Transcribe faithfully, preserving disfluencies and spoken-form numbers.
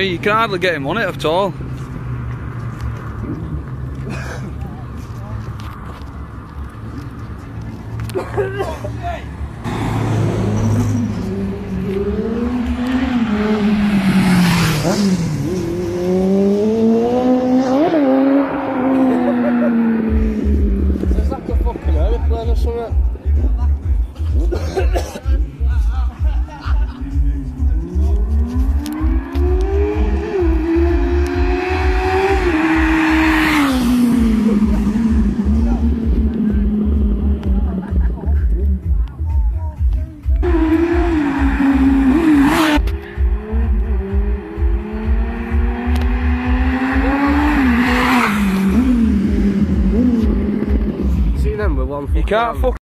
me, you can hardly get him on it at all. Is that the fucking aeroplane or something? See them with one foot You can't down. fuck